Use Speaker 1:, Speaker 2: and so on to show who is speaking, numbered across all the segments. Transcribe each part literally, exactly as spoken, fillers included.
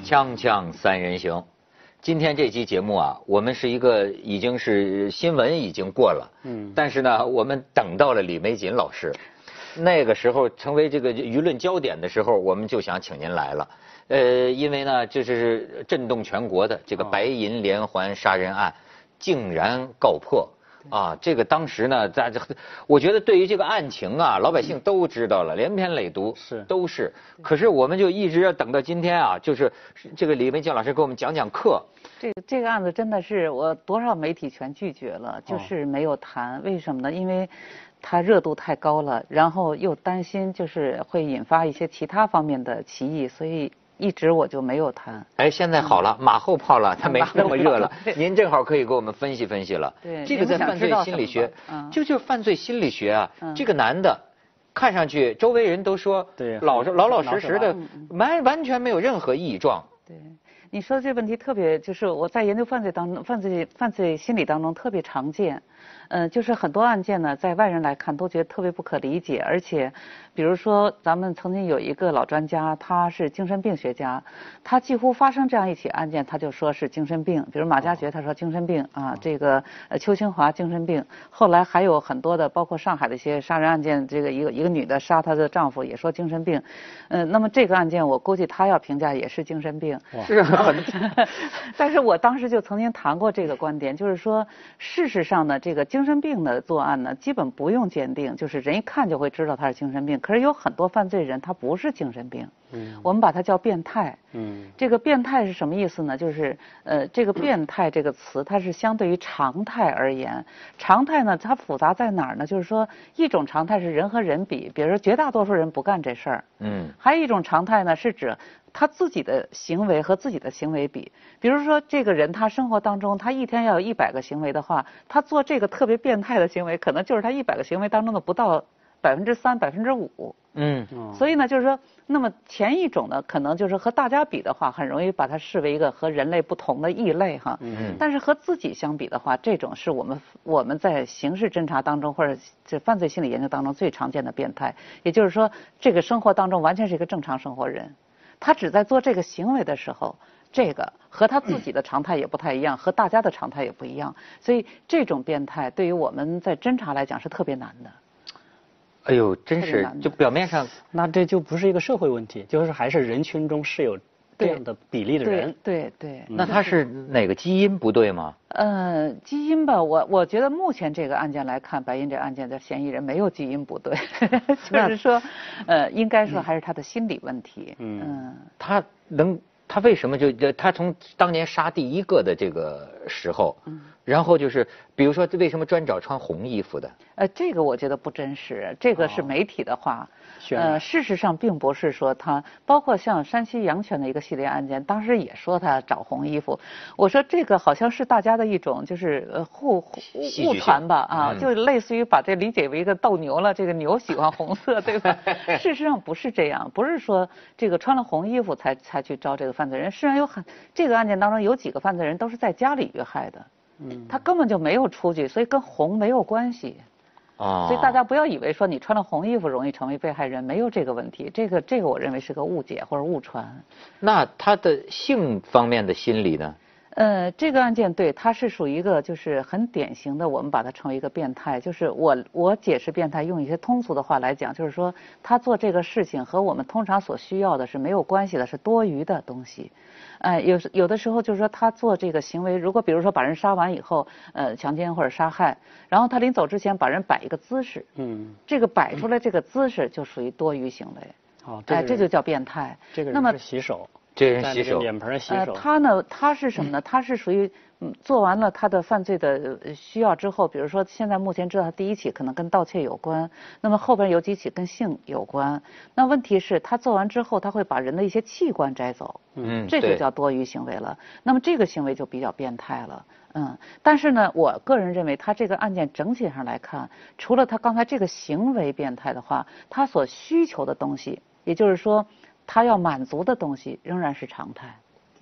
Speaker 1: 锵锵三人行，今天这期节目啊，我们是一个已经是新闻已经过了，嗯，但是呢，我们等到了李玫瑾老师，那个时候成为这个舆论焦点的时候，我们就想请您来了。呃，因为呢，这是震动全国的这个白银连环杀人案，竟然告破。啊，这个当时呢，在这，我觉得对于这个案情啊，老百姓都知道了，连篇累牍是都是。可是我们就一直要等到今天啊，就是这个李玫瑾老师给我们讲讲课。
Speaker 2: 这个这个案子真的是我多少媒体全拒绝了，就是没有谈。为什么呢？因为它热度太高了，然后又担心就是会引发一些其他方面的歧义，所以一直我就没有谈。
Speaker 1: 哎，现在好了，马后炮了，它没那么热了。您正好可以给我们分析分析了。
Speaker 2: 对，
Speaker 1: 这个在犯罪心理学，就就是犯罪心理学啊。这个男的，看上去周围人都说，对，老老老实实的，完完全没有任何异状。
Speaker 2: 对，你说的这个问题特别，就是我在研究犯罪当中，犯罪犯罪心理当中特别常见。嗯，就是很多案件呢，在外人来看都觉得特别不可理解，而且，比如说咱们曾经有一个老专家，他是精神病学家，他几乎发生这样一起案件，他就说是精神病，比如马加爵他说精神病啊，这个呃邱清华精神病，后来还有很多的，包括上海的一些杀人案件，这个一个一个女的杀她的丈夫也说精神病，嗯、呃，那么这个案件我估计他要评价也是精神病，
Speaker 1: 是很，
Speaker 2: 但是我当时就曾经谈过这个观点，就是说事实上呢，这个精神病的作案呢，基本不用鉴定，就是人一看就会知道他是精神病。可是有很多犯罪人他不是精神病，嗯，我们把它叫变态。嗯，这个变态是什么意思呢？就是呃，这个变态这个词，它是相对于常态而言。常态呢，它复杂在哪儿呢？就是说，一种常态是人和人比，比如说绝大多数人不干这事儿。嗯，还有一种常态呢，是指他自己的行为和自己的行为比，比如说这个人他生活当中他一天要有一百个行为的话，他做这个特别变态的行为，可能就是他一百个行为当中的不到百分之三、百分之五。嗯，所以呢，就是说，那么前一种呢，可能就是和大家比的话，很容易把它视为一个和人类不同的异类哈。嗯。但是和自己相比的话，这种是我们我们在刑事侦查当中或者这犯罪心理研究当中最常见的变态，也就是说，这个生活当中完全是一个正常生活人。他只在做这个行为的时候，这个和他自己的常态也不太一样，和大家的常态也不一样，所以这种变态对于我们在侦查来讲是特别难的。
Speaker 1: 哎呦，真是，就表面上，
Speaker 3: 那这就不是一个社会问题，就是还是人群中是有这样的比例的人。
Speaker 2: 对对, 对, 对。
Speaker 1: 那他是哪个基因不对吗？
Speaker 2: 呃，基因吧，我我觉得目前这个案件来看，白银这案件的嫌疑人没有基因不对，就是说，呃，应该说还是他的心理问题。嗯，嗯
Speaker 1: 他能，他为什么就他从当年杀第一个的这个时候，嗯，然后就是比如说为什么专找穿红衣服的？
Speaker 2: 呃，这个我觉得不真实，这个是媒体的话。哦、呃，事实上并不是说他，包括像山西阳泉的一个系列案件，当时也说他找红衣服。我说这个好像是大家的一种就是呃互误传吧啊，嗯、就类似于把这理解为一个斗牛了，这个牛喜欢红色，对吧？事实上不是这样，不是说这个穿了红衣服才才去招这个犯罪人。实际上有很这个案件当中有几个犯罪人都是在家里遇害的，嗯，他根本就没有出去，所以跟红没有关系。啊，所以大家不要以为说你穿了红衣服容易成为被害人，没有这个问题。这个这个我认为是个误解或者误传。
Speaker 1: 那他的性方面的心理呢？
Speaker 2: 呃，这个案件对，它是属于一个就是很典型的，我们把它称为一个变态。就是我我解释变态，用一些通俗的话来讲，就是说他做这个事情和我们通常所需要的是没有关系的，是多余的东西。呃，有有的时候就是说他做这个行为，如果比如说把人杀完以后，呃，强奸或者杀害，然后他临走之前把人摆一个姿势，嗯，这个摆出来这个姿势就属于多余行为。哦，哎、呃，这就叫变态。
Speaker 3: 这个人是洗手。
Speaker 1: 这人洗手，
Speaker 3: 脸盆洗手。
Speaker 2: 呃，他呢，他是什么呢？他是属于嗯，做完了他的犯罪的需要之后，比如说现在目前知道他第一起可能跟盗窃有关，那么后边有几起跟性有关。那问题是，他做完之后，他会把人的一些器官摘走，嗯，这就叫多余行为了。那么这个行为就比较变态了，嗯。但是呢，我个人认为，他这个案件整体上来看，除了他刚才这个行为变态的话，他所需求的东西，也就是说。他要满足的东西仍然是常态。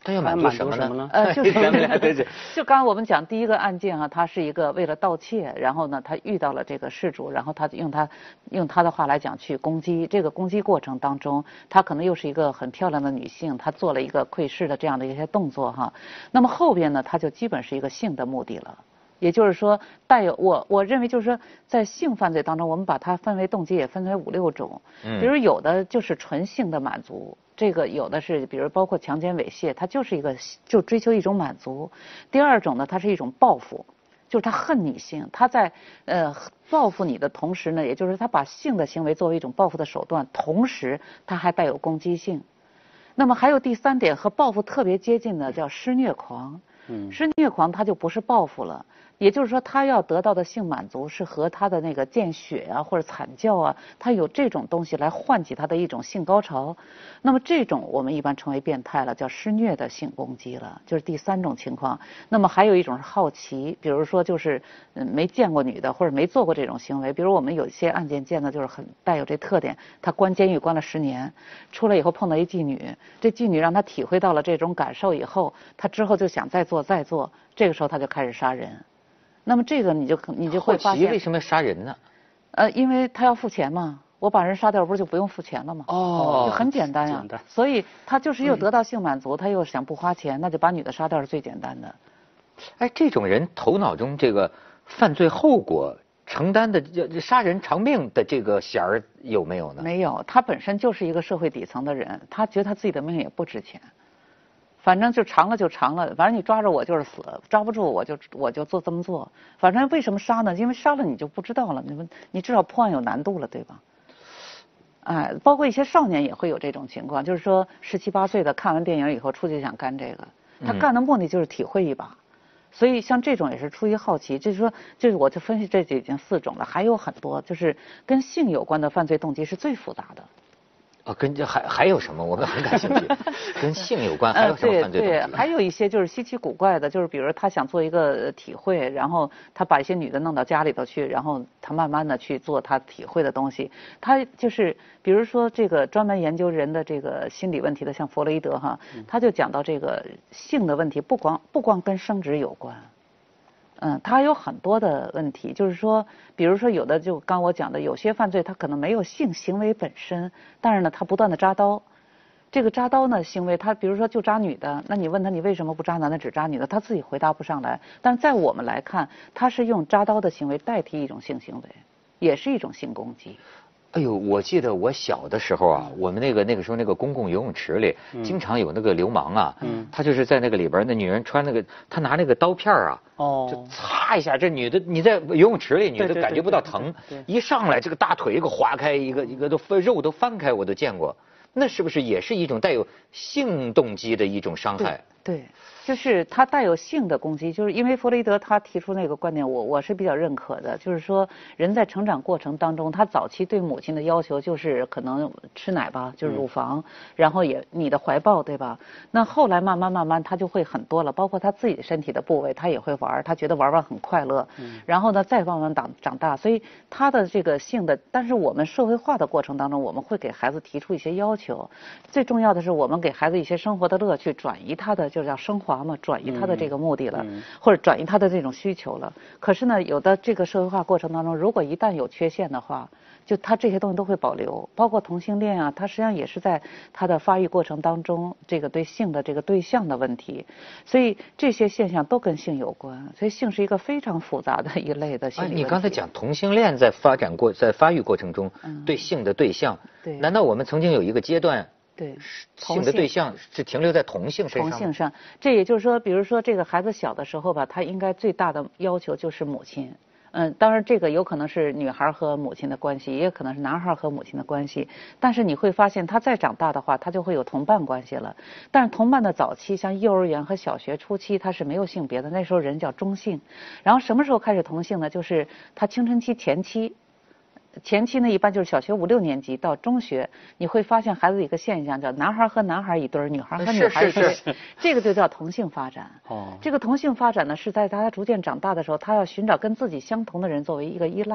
Speaker 1: 他要满足什么呢？
Speaker 2: 呃，就是
Speaker 1: 咱们俩对对。
Speaker 2: 就刚刚我们讲第一个案件啊，他是一个为了盗窃，然后呢，他遇到了这个事主，然后他用他用他的话来讲去攻击。这个攻击过程当中，他可能又是一个很漂亮的女性，她做了一个窥视的这样的一些动作哈。那么后边呢，他就基本是一个性的目的了。也就是说，带有我我认为就是说，在性犯罪当中，我们把它分为动机也分为五六种。嗯。比如有的就是纯性的满足。这个有的是，比如包括强奸猥亵，它就是一个就追求一种满足。第二种呢，它是一种报复，就是他恨你性，他在呃报复你的同时呢，也就是他把性的行为作为一种报复的手段，同时他还带有攻击性。那么还有第三点和报复特别接近的叫施虐狂。嗯，施虐狂他就不是报复了。也就是说，他要得到的性满足是和他的那个见血啊或者惨叫啊，他有这种东西来唤起他的一种性高潮。那么这种我们一般称为变态了，叫施虐的性攻击了，就是第三种情况。那么还有一种是好奇，比如说就是嗯没见过女的或者没做过这种行为，比如我们有一些案件见的就是很带有这特点，他关监狱关了十年，出来以后碰到一妓女，这妓女让他体会到了这种感受以后，他之后就想再做再做，这个时候他就开始杀人。那么这个你就你就会发现，
Speaker 1: 为什么要杀人呢？
Speaker 2: 呃，因为他要付钱嘛，我把人杀掉不是就不用付钱了吗？
Speaker 1: 哦，
Speaker 2: 就很简单呀、啊。所以他就是又得到性满足，嗯、他又想不花钱，那就把女的杀掉是最简单的。
Speaker 1: 哎，这种人头脑中这个犯罪后果承担的这杀人偿命的这个弦儿有没有呢？
Speaker 2: 没有，他本身就是一个社会底层的人，他觉得他自己的命也不值钱。反正就长了就长了，反正你抓着我就是死，抓不住我就我就做这么做。反正为什么杀呢？因为杀了你就不知道了，你们你至少破案有难度了，对吧？哎，包括一些少年也会有这种情况，就是说十七八岁的看完电影以后出去想干这个，他干的目的就是体会一把。嗯、所以像这种也是出于好奇，就是说，就是我就分析这就已经四种了，还有很多就是跟性有关的犯罪动机是最复杂的。
Speaker 1: 啊，跟这还还有什么？我们很感兴趣，跟性有关还有什么犯罪动机？
Speaker 2: 呃、对对，还有一些就是稀奇古怪的，就是比如他想做一个体会，然后他把一些女的弄到家里头去，然后他慢慢的去做他体会的东西。他就是比如说这个专门研究人的这个心理问题的，像弗洛伊德哈，他就讲到这个性的问题不光不光跟生殖有关。嗯，他有很多的问题，就是说，比如说有的就刚我讲的，有些犯罪他可能没有性行为本身，但是呢，他不断的扎刀，这个扎刀呢行为，他比如说就扎女的，那你问他你为什么不扎男的只扎女的，他自己回答不上来。但是在我们来看，他是用扎刀的行为代替一种性行为，也是一种性攻击。
Speaker 1: 哎呦，我记得我小的时候啊，我们那个那个时候那个公共游泳池里，嗯、经常有那个流氓啊，嗯、他就是在那个里边，那女人穿那个，他拿那个刀片啊，哦，就擦一下，这女的你在游泳池里，女的感觉不到疼，一上来这个大腿一个划开，一个一个都肉都翻开，我都见过。那是不是也是一种带有性动机的一种伤害？
Speaker 2: 对。对，就是他带有性的攻击，就是因为弗洛伊德他提出那个观点，我我是比较认可的，就是说人在成长过程当中，他早期对母亲的要求就是可能吃奶吧，就是乳房，嗯、然后也你的怀抱，对吧？那后来慢慢慢慢他就会很多了，包括他自己身体的部位，他也会玩，他觉得玩玩很快乐，嗯、然后呢再慢慢长长大，所以他的这个性的，但是我们社会化的过程当中，我们会给孩子提出一些要求，最重要的是我们给孩子一些生活的乐趣，转移他的就叫升华嘛，转移他的这个目的了，嗯、或者转移他的这种需求了。可是呢，有的这个社会化过程当中，如果一旦有缺陷的话，就他这些东西都会保留，包括同性恋啊，他实际上也是在他的发育过程当中，这个对性的这个对象的问题，所以这些现象都跟性有关，所以性是一个非常复杂的一类的心理问题。
Speaker 1: 啊，你刚才讲同性恋在发展过，在发育过程中，嗯、对性的对象，对，难道我们曾经有一个阶段？
Speaker 2: 对，
Speaker 1: 性的对象是停留在同性身上。
Speaker 2: 同性上，这也就是说，比如说这个孩子小的时候吧，他应该最大的要求就是母亲。嗯，当然这个有可能是女孩和母亲的关系，也可能是男孩和母亲的关系。但是你会发现，他再长大的话，他就会有同伴关系了。但是同伴的早期，像幼儿园和小学初期，他是没有性别的，那时候人叫中性。然后什么时候开始同性呢？就是他青春期前期。前期呢，一般就是小学五六年级到中学，你会发现孩子有一个现象，叫男孩和男孩一对儿，女孩和女孩一对儿，这个就叫同性发展。哦，这个同性发展呢，是在他逐渐长大的时候，他要寻找跟自己相同的人作为一个依赖。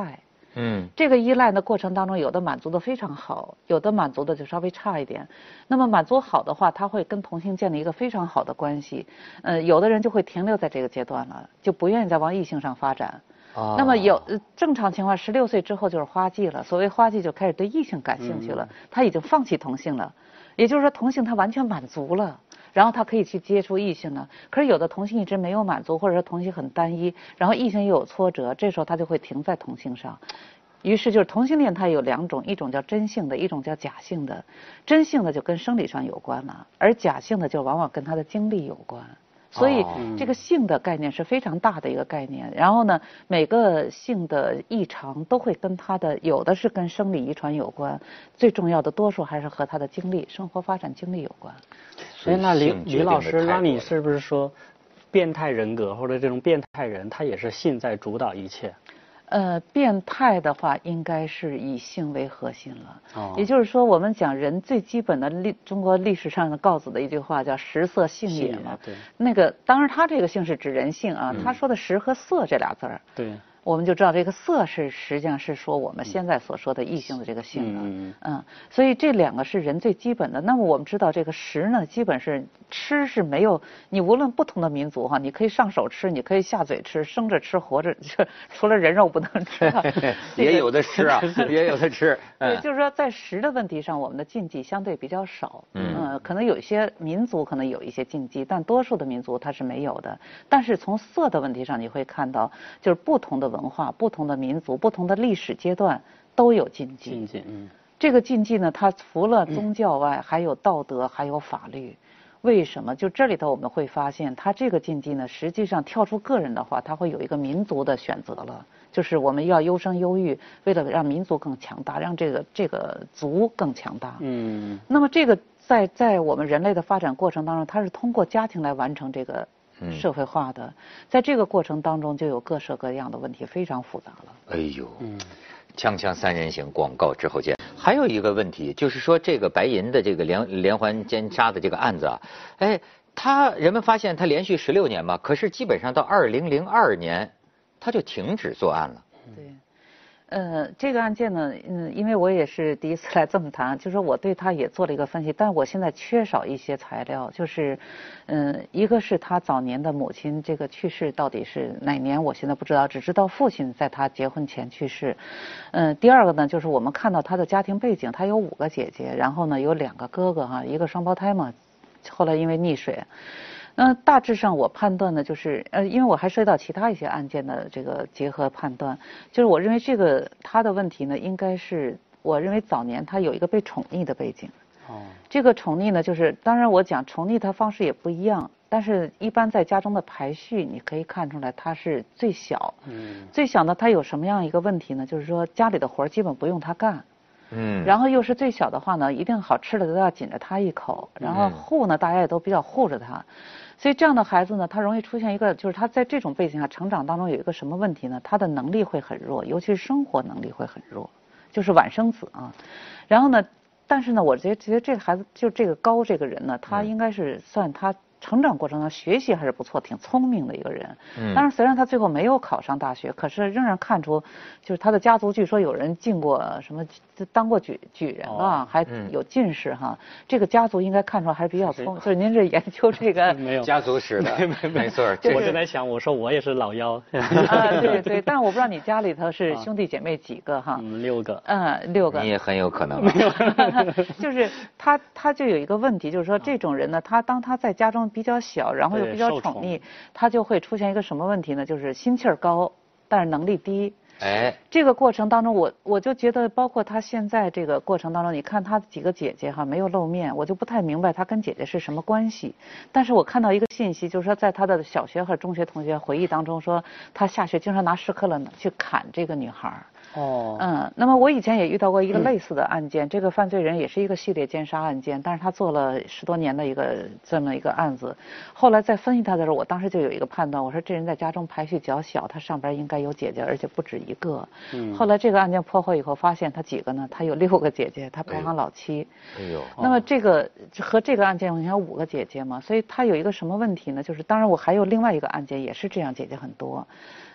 Speaker 2: 嗯，这个依赖的过程当中，有的满足的非常好，有的满足的就稍微差一点。那么满足好的话，他会跟同性建立一个非常好的关系。呃，有的人就会停留在这个阶段了，就不愿意再往异性上发展。哦、那么有、呃、正常情况，十六岁之后就是花季了。所谓花季，就开始对异性感兴趣了，嗯、他已经放弃同性了。也就是说，同性他完全满足了。然后他可以去接触异性了，可是有的同性一直没有满足，或者说同性很单一，然后异性又有挫折，这时候他就会停在同性上。于是就是同性恋它有两种，一种叫真性的，一种叫假性的。真性的就跟生理上有关了，而假性的就往往跟他的经历有关。所以这个性的概念是非常大的一个概念。然后呢，每个性的异常都会跟他的，有的是跟生理遗传有关，最重要的多数还是和他的经历、生活发展经历有关。
Speaker 3: 所以那李李老师，那你是不是说，变态人格或者这种变态人，他也是性在主导一切？
Speaker 2: 呃，变态的话，应该是以性为核心了。哦，也就是说，我们讲人最基本的历，中国历史上的告子的一句话叫“食色性也”嘛。
Speaker 3: 对。
Speaker 2: 那个，当然他这个性是指人性啊，嗯、他说的“食”和“色”这俩字儿。
Speaker 3: 对。
Speaker 2: 我们就知道这个色是实际上是说我们现在所说的异性的这个性了，嗯, 嗯，所以这两个是人最基本的。那么我们知道这个食呢，基本是吃是没有，你无论不同的民族哈，你可以上手吃，你可以下嘴吃，生着吃活着，除了人肉不能吃，
Speaker 1: 也有的吃啊，也有的吃。
Speaker 2: 对，就是说在食的问题上，我们的禁忌相对比较少，嗯，呃、可能有一些民族可能有一些禁忌，但多数的民族它是没有的。但是从色的问题上，你会看到就是不同的文化、不同的民族、不同的历史阶段都有禁忌。
Speaker 3: 禁忌，嗯，
Speaker 2: 这个禁忌呢，它除了宗教外，嗯、还有道德，还有法律。为什么？就这里头我们会发现，它这个禁忌呢，实际上跳出个人的话，它会有一个民族的选择了，就是我们要优生优育，为了让民族更强大，让这个这个族更强大。嗯。那么这个在在我们人类的发展过程当中，它是通过家庭来完成这个。社会化的，在这个过程当中就有各式各样的问题，非常复杂了。
Speaker 1: 哎呦，嗯，锵锵三人行，广告之后见。还有一个问题就是说，这个白银的这个连连环奸杀的这个案子啊，哎，他人们发现他连续十六年嘛，可是基本上到二零零二年，他就停止作案了。
Speaker 2: 对。呃，这个案件呢，嗯，因为我也是第一次来这么谈，就是说我对他也做了一个分析，但是我现在缺少一些材料，就是，嗯，一个是他早年的母亲这个去世到底是哪年，我现在不知道，只知道父亲在他结婚前去世，嗯，第二个呢，就是我们看到他的家庭背景，他有五个姐姐，然后呢有两个哥哥哈，一个双胞胎嘛，后来因为溺水。那大致上我判断呢，就是呃，因为我还涉及到其他一些案件的这个结合判断，就是我认为这个他的问题呢，应该是我认为早年他有一个被宠溺的背景。哦。这个宠溺呢，就是当然我讲宠溺他方式也不一样，但是一般在家中的排序，你可以看出来他是最小。嗯。最小呢，他有什么样一个问题呢？就是说家里的活基本不用他干。嗯，然后又是最小的话呢，一定好吃的都要紧着他一口，然后护呢，大家也都比较护着他，所以这样的孩子呢，他容易出现一个，就是他在这种背景下成长当中有一个什么问题呢？他的能力会很弱，尤其是生活能力会很弱，就是晚生子啊。然后呢，但是呢，我觉得觉得这个孩子就这个高这个人呢，他应该是算他成长过程中学习还是不错，挺聪明的一个人。嗯。当然，虽然他最后没有考上大学，可是仍然看出，就是他的家族据说有人进过什么，当过举举人啊，哦、还有进士哈。嗯、这个家族应该看出来还是比较聪。就是您这研究这个
Speaker 3: 没有
Speaker 1: 家族史的，没没错。
Speaker 2: 就是、
Speaker 3: 我就在想，我说我也是老幺。
Speaker 2: 啊，对对，但是我不知道你家里头是兄弟姐妹几个哈？
Speaker 3: 嗯，六个。
Speaker 2: 嗯，六个。
Speaker 1: 你也很有可能。
Speaker 3: 没有。
Speaker 2: 就是他，他就有一个问题，就是说这种人呢，他当他在家中比较小，然后又比较宠溺，他就会出现一个什么问题呢？就是心气儿高，但是能力低。哎，这个过程当中，我我就觉得，包括他现在这个过程当中，你看他几个姐姐哈没有露面，我就不太明白他跟姐姐是什么关系。但是我看到一个信息，就是说在他的小学和中学同学回忆当中说，他下学经常拿石刻了去砍这个女孩。哦，嗯，那么我以前也遇到过一个类似的案件，嗯、这个犯罪人也是一个系列奸杀案件，但是他做了十多年的一个这么一个案子。后来在分析他的时候，我当时就有一个判断，我说这人在家中排序较小，他上边应该有姐姐，而且不止一个。嗯。后来这个案件破获以后，发现他几个呢？他有六个姐姐，他排行老七。哎呦。那么这个和这个案件，你看五个姐姐嘛，所以他有一个什么问题呢？就是当然我还有另外一个案件也是这样，姐姐很多。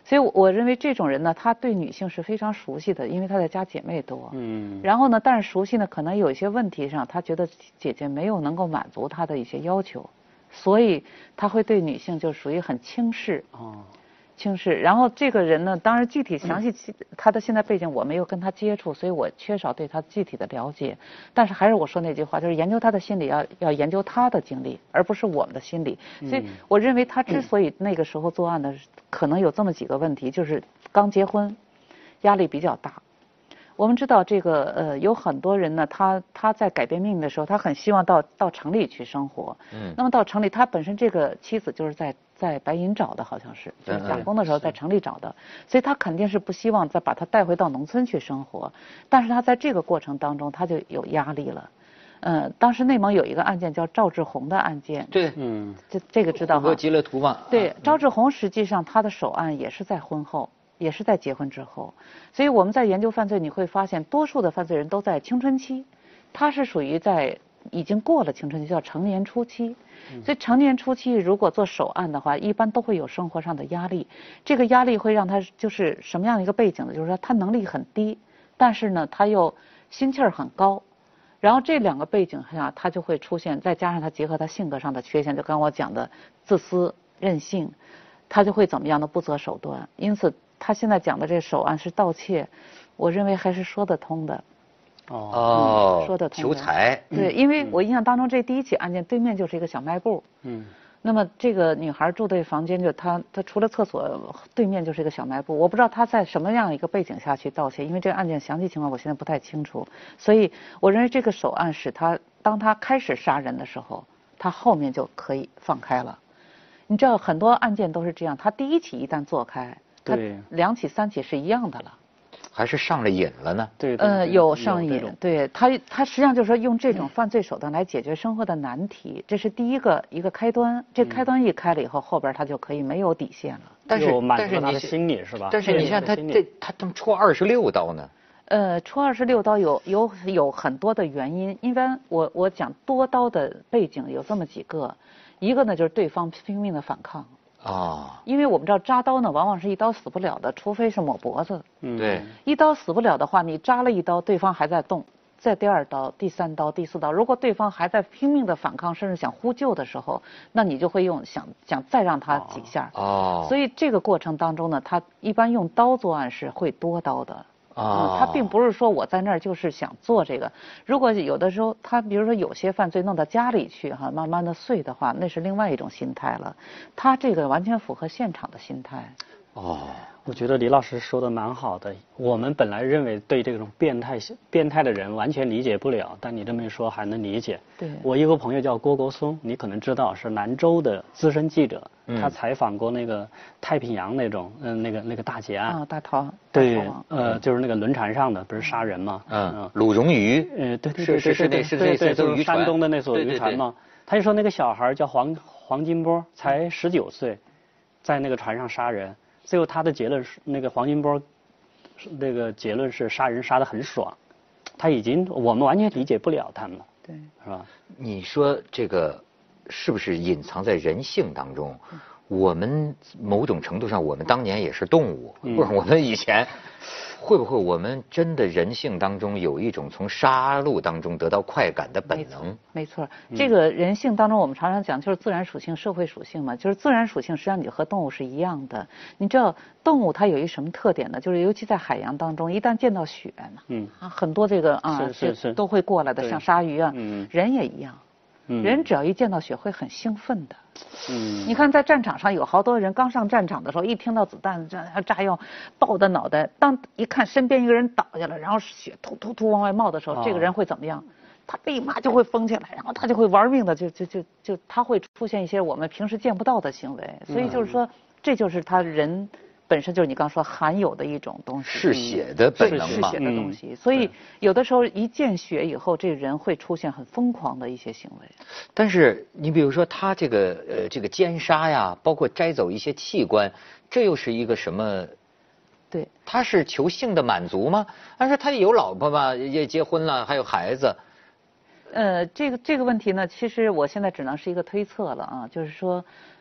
Speaker 2: 所以我认为这种人呢，他对女性是非常熟悉的，因为他在家姐妹多。嗯。然后呢，但是熟悉呢，可能有一些问题上，他觉得姐姐没有能够满足他的一些要求，所以他会对女性就属于很轻视。哦。轻视。然后这个人呢，当然具体详细他的现在背景我没有跟他接触，所以我缺少对他具体的了解。但是还是我说那句话，就是研究他的心理要要研究他的经历，而不是我们的心理。所以我认为他之所以那个时候作案呢，可能有这么几个问题，就是刚结婚，压力比较大。我们知道这个呃，有很多人呢，他他在改变命运的时候，他很希望到到城里去生活。嗯。那么到城里，他本身这个妻子就是在在白银找的，好像是，就是打工的时候在城里找的，所以他肯定是不希望再把他带回到农村去生活。但是他在这个过程当中，他就有压力了。嗯，当时内蒙有一个案件叫赵志红的案件。
Speaker 1: 对，嗯，
Speaker 2: 这这个知道哈。
Speaker 1: 虎哥极乐图嘛。
Speaker 2: 对，赵志红实际上他的首案也是在婚后。也是在结婚之后，所以我们在研究犯罪，你会发现多数的犯罪人都在青春期，他是属于在已经过了青春期，叫成年初期。所以成年初期如果做首案的话，一般都会有生活上的压力，这个压力会让他就是什么样的一个背景呢？就是说他能力很低，但是呢他又心气儿很高，然后这两个背景下他就会出现，再加上他结合他性格上的缺陷，就刚我讲的自私任性，他就会怎么样的不择手段，因此。他现在讲的这首案是盗窃，我认为还是说得通的。
Speaker 1: 哦，
Speaker 2: 嗯、说得通。
Speaker 1: 求财。
Speaker 2: 对，因为我印象当中这第一起案件对面就是一个小卖部。嗯。那么这个女孩住的房间就她她除了厕所对面就是一个小卖部，我不知道她在什么样一个背景下去盗窃，因为这个案件详细情况我现在不太清楚，所以我认为这个首案使他当他开始杀人的时候，他后面就可以放开了。你知道很多案件都是这样，他第一起一旦做开。他两起三起是一样的了，
Speaker 1: 还是上了瘾了呢？
Speaker 3: 对，
Speaker 2: 呃，有上瘾，对他他实际上就是说用这种犯罪手段来解决生活的难题，这是第一个一个开端。这开端一开了以后，后边他就可以没有底线了。
Speaker 1: 但是
Speaker 3: 但是你心理是吧？
Speaker 1: 但是你看他这他怎么戳二十六刀呢？
Speaker 2: 呃，戳二十六刀有有有很多的原因，一般我我讲多刀的背景有这么几个，一个呢就是对方拼命的反抗。啊，因为我们知道扎刀呢，往往是一刀死不了的，除非是抹脖子。
Speaker 1: 嗯，对。
Speaker 2: 一刀死不了的话，你扎了一刀，对方还在动，再第二刀、第三刀、第四刀，如果对方还在拼命的反抗，甚至想呼救的时候，那你就会用想想再让他几下。哦。所以这个过程当中呢，他一般用刀作案是会多刀的。啊、嗯，他并不是说我在那儿就是想做这个。如果有的时候他比如说有些犯罪弄到家里去哈，慢慢的碎的话，那是另外一种心态了。他这个完全符合现场的心态。
Speaker 3: 哦，我觉得李老师说的蛮好的。我们本来认为对这种变态变态的人完全理解不了，但你这么一说还能理解。
Speaker 2: 对。
Speaker 3: 我一个朋友叫郭国松，你可能知道，是兰州的资深记者，嗯、他采访过那个太平洋那种嗯、呃、那个那个大劫案。
Speaker 2: 啊，大逃。
Speaker 3: 对，呃，就是那个轮船上的，不是杀人吗？
Speaker 1: 嗯。鲁荣渔。
Speaker 3: 呃，对对对
Speaker 1: 对对对，是是是
Speaker 3: 就是山东的那艘渔船嘛。他就说那个小孩叫黄黄金波，才十九岁，在那个船上杀人。最后他的结论是，那个黄金波，那个结论是杀人杀得很爽，他已经我们完全理解不了他们了，
Speaker 2: 对，
Speaker 3: 是吧？
Speaker 1: 你说这个是不是隐藏在人性当中？嗯、我们某种程度上，我们当年也是动物，嗯、或者我们以前会不会我们真的人性当中有一种从杀戮当中得到快感的本能？
Speaker 2: 没错，没错，这个人性当中我们常常讲就是自然属性、社会属性嘛，就是自然属性实际上你和动物是一样的。你知道动物它有一什么特点呢？就是尤其在海洋当中，一旦见到血呢，嗯啊，很多这个啊
Speaker 3: 是是是
Speaker 2: 都会过来的，像鲨鱼啊，嗯，人也一样。嗯、人只要一见到血会很兴奋的，嗯，你看在战场上有好多人刚上战场的时候，一听到子弹炸炸药爆的脑袋，当一看身边一个人倒下了，然后血突突突往外冒的时候，哦、这个人会怎么样？他立马就会疯起来，然后他就会玩命的，就就就就他会出现一些我们平时见不到的行为，所以就是说，嗯、这就是他人。本身就是你刚说含有的一种东西，
Speaker 1: 嗜血的本能嘛，
Speaker 2: 嗜血的东西。嗯、所以有的时候一见血以后，这个人会出现很疯狂的一些行为。
Speaker 1: 但是你比如说他这个呃这个奸杀呀，包括摘走一些器官，这又是一个什么？
Speaker 2: 对，
Speaker 1: 他是求性的满足吗？但是他有老婆嘛，也结婚了，还有孩子。
Speaker 2: 呃，这个这个问题呢，其实我现在只能是一个推测了啊，就是说。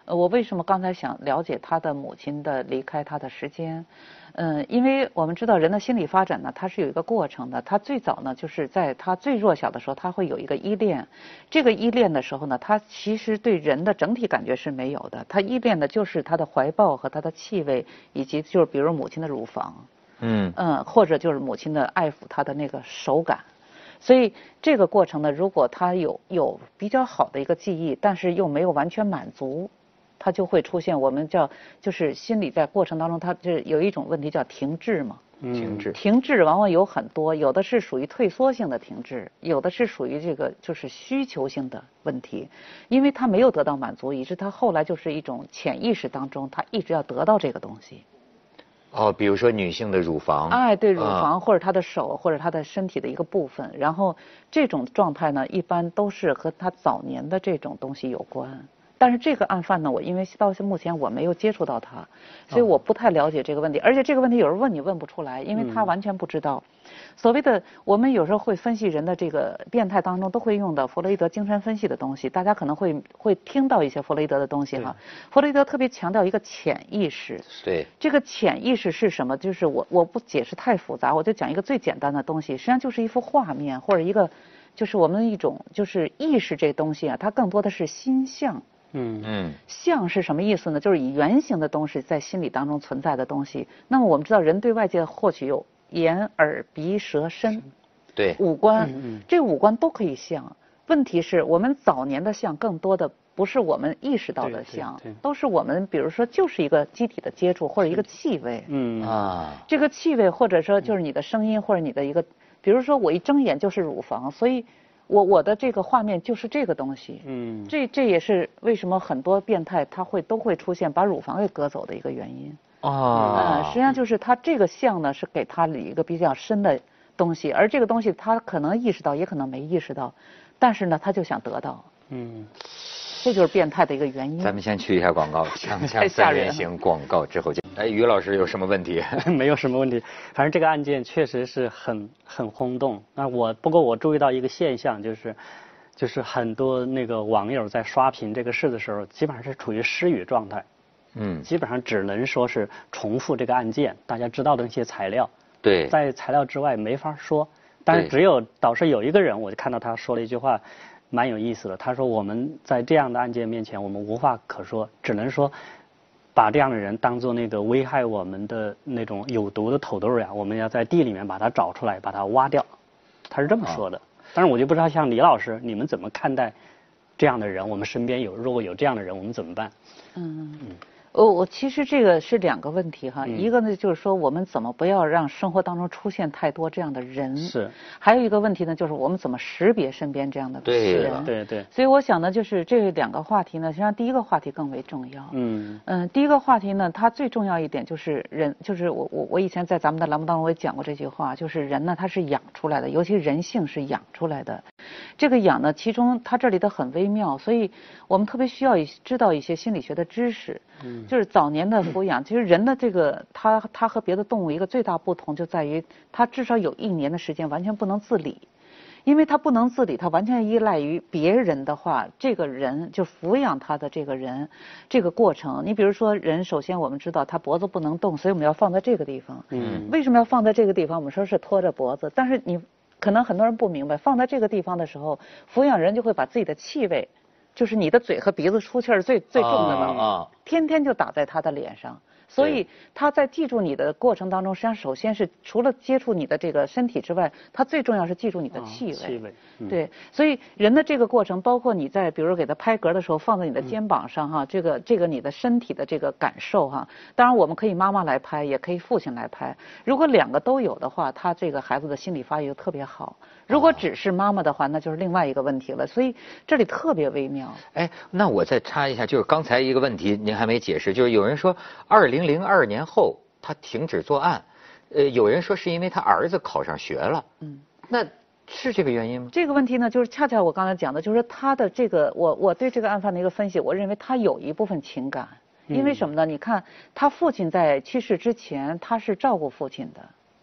Speaker 2: 呃，我为什么刚才想了解他的母亲的离开他的时间？嗯，因为我们知道人的心理发展呢，它是有一个过程的。他最早呢，就是在他最弱小的时候，他会有一个依恋。这个依恋的时候呢，他其实对人的整体感觉是没有的。他依恋的就是他的怀抱和他的气味，以及就是比如母亲的乳房，
Speaker 1: 嗯
Speaker 2: 嗯，或者就是母亲的爱抚他的那个手感。所以这个过程呢，如果他有有比较好的一个记忆，但是又没有完全满足。它就会出现我们叫就是心理在过程当中，它就有一种问题叫停滞嘛。
Speaker 1: 停滞。
Speaker 2: 停滞往往有很多，有的是属于退缩性的停滞，有的是属于这个就是需求性的问题，因为他没有得到满足，以致他后来就是一种潜意识当中，他一直要得到这个东西。
Speaker 1: 哦，比如说女性的乳房。
Speaker 2: 哎，对，乳房或者她的手或者她的身体的一个部分，然后这种状态呢，一般都是和他早年的这种东西有关。但是这个案犯呢，我因为到目前我没有接触到他，所以我不太了解这个问题。而且这个问题有人问你问不出来，因为他完全不知道。所谓的我们有时候会分析人的这个变态当中都会用到弗洛伊德精神分析的东西，大家可能会会听到一些弗洛伊德的东西哈。弗洛伊德特别强调一个潜意识。
Speaker 1: 对。
Speaker 2: 这个潜意识是什么？就是我我不解释太复杂，我就讲一个最简单的东西，实际上就是一幅画面或者一个，就是我们的一种就是意识这东西啊，它更多的是心象。
Speaker 3: 嗯
Speaker 1: 嗯，
Speaker 2: 相是什么意思呢？就是以原型的东西在心理当中存在的东西。那么我们知道，人对外界获取有眼、耳、鼻、舌、身，
Speaker 1: 对，
Speaker 2: 五官，
Speaker 3: 嗯嗯
Speaker 2: 这五官都可以像。问题是我们早年的像更多的不是我们意识到的像，
Speaker 3: 对对对
Speaker 2: 都是我们比如说就是一个机体的接触或者一个气味。
Speaker 3: 嗯
Speaker 1: 啊，
Speaker 2: 这个气味或者说就是你的声音或者你的一个，比如说我一睁眼就是乳房，所以。我我的这个画面就是这个东西，
Speaker 3: 嗯，
Speaker 2: 这这也是为什么很多变态他会都会出现把乳房给割走的一个原因。
Speaker 1: 啊，
Speaker 2: 呃，实际上就是他这个像呢是给他一个比较深的东西，而这个东西他可能意识到，也可能没意识到，但是呢他就想得到。
Speaker 3: 嗯，
Speaker 2: 这就是变态的一个原因。
Speaker 1: 咱们先去一下广告，锵锵三人行广告之后见。哎，于老师有什么问题？
Speaker 3: 没有什么问题，反正这个案件确实是很很轰动。那我不过我注意到一个现象，就是就是很多那个网友在刷屏这个事的时候，基本上是处于失语状态。
Speaker 1: 嗯，
Speaker 3: 基本上只能说是重复这个案件，大家知道的那些材料。
Speaker 1: 对，
Speaker 3: 在材料之外没法说。但是只有倒是有一个人，我就看到他说了一句话，蛮有意思的。他说我们在这样的案件面前，我们无话可说，只能说。把这样的人当作那个危害我们的那种有毒的土豆呀，我们要在地里面把它找出来，把它挖掉。他是这么说的。但是我就不知道像李老师，你们怎么看待这样的人？我们身边有如果有这样的人，我们怎么办？
Speaker 2: 嗯嗯。哦，我其实这个是两个问题哈，
Speaker 3: 嗯、
Speaker 2: 一个呢就是说我们怎么不要让生活当中出现太多这样的人，
Speaker 3: 是；
Speaker 2: 还有一个问题呢，就是我们怎么识别身边这样的人。
Speaker 1: 对
Speaker 3: 对对。
Speaker 2: 所以我想呢，就是这两个话题呢，实际上第一个话题更为重要。
Speaker 3: 嗯
Speaker 2: 嗯，第一个话题呢，它最重要一点就是人，就是我我我以前在咱们的栏目当中我也讲过这句话，就是人呢他是养出来的，尤其人性是养出来的。这个养呢，其中它这里的很微妙，所以我们特别需要知道一些心理学的知识。嗯，就是早年的抚养，其实人的这个他他和别的动物一个最大不同就在于，他至少有一年的时间完全不能自理，因为他不能自理，他完全依赖于别人的话，这个人就抚养他的这个人，这个过程，你比如说人，首先我们知道他脖子不能动，所以我们要放在这个地方。嗯，为什么要放在这个地方？我们说是拖着脖子，但是你可能很多人不明白，放在这个地方的时候，抚养人就会把自己的气味。就是你的嘴和鼻子出气儿最最重的嘛，
Speaker 1: 啊，
Speaker 2: 天天就打在他的脸上，所以他在记住你的过程当中，实际上首先是除了接触你的这个身体之外，他最重要是记住你的气味。
Speaker 3: 哦、气味，
Speaker 2: 嗯、对，所以人的这个过程，包括你在比如给他拍嗝的时候，放在你的肩膀上哈，嗯、这个这个你的身体的这个感受哈，当然我们可以妈妈来拍，也可以父亲来拍。如果两个都有的话，他这个孩子的心理发育就特别好。如果只是妈妈的话，那就是另外一个问题了。所以这里特别微妙。
Speaker 1: 哎，那我再插一下，就是刚才一个问题您还没解释，就是有人说二零零二年后他停止作案，呃，有人说是因为他儿子考上学了。嗯，那是这个原因吗？
Speaker 2: 这个问题呢，就是恰恰我刚才讲的，就是他的这个，我我对这个案犯的一个分析，我认为他有一部分情感，因为什么呢？你看他父亲在去世之前，他是照顾父亲的。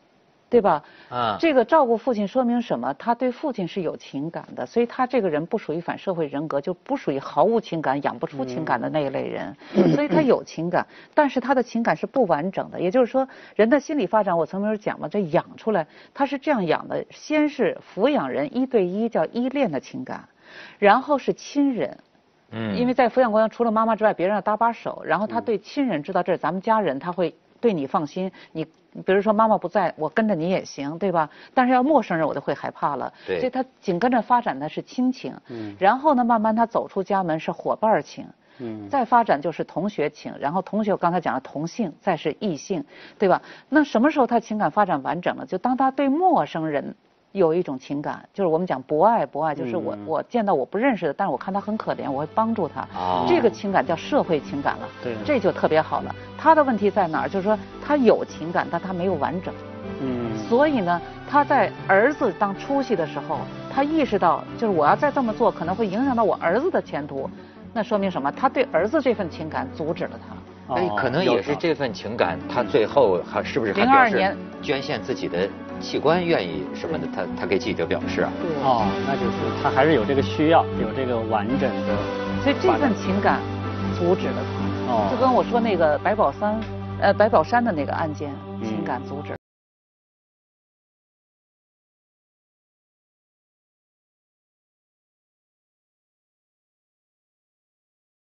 Speaker 2: 对吧？
Speaker 1: 啊，
Speaker 2: 这个照顾父亲说明什么？他对父亲是有情感的，所以他这个人不属于反社会人格，就不属于毫无情感、养不出情感的那一类人。嗯、所以他有情感，但是他的情感是不完整的。也就是说，人的心理发展，我曾经讲过，这养出来他是这样养的：先是抚养人一对一叫依恋的情感，然后是亲人。嗯，因为在抚养过程中，除了妈妈之外，别人要搭把手，然后他对亲人知道这是咱们家人，他会对你放心。你比如说妈妈不在，我跟着你也行，对吧？但是要陌生人，我就会害怕了。
Speaker 1: 对，
Speaker 2: 所以他紧跟着发展的是亲情。嗯，然后呢，慢慢他走出家门是伙伴情。嗯，再发展就是同学情，然后同学我刚才讲了同性，再是异性，对吧？那什么时候他情感发展完整了？就当他对陌生人有一种情感，就是我们讲博爱，博爱就是我、嗯、我见到我不认识的，但是我看他很可怜，我会帮助他。哦，这个情感叫社会情感了。对，这就特别好了。他的问题在哪儿？就是说他有情感，但他没有完整。嗯。所以呢，他在儿子当出息的时候，他意识到，就是我要再这么做，可能会影响到我儿子的前途。那说明什么？他对儿子这份情感阻止了他。
Speaker 1: 哎，可能也是这份情感，他最后还是不是还表示捐献自己的器官，愿意什么的？他他给记者表示啊。
Speaker 3: 对。哦，那就是他还是有这个需要，有这个完整的。
Speaker 2: 所以这份情感阻止了他。哦。就跟我说那个白宝山，呃，白宝山的那个案件，情感阻止。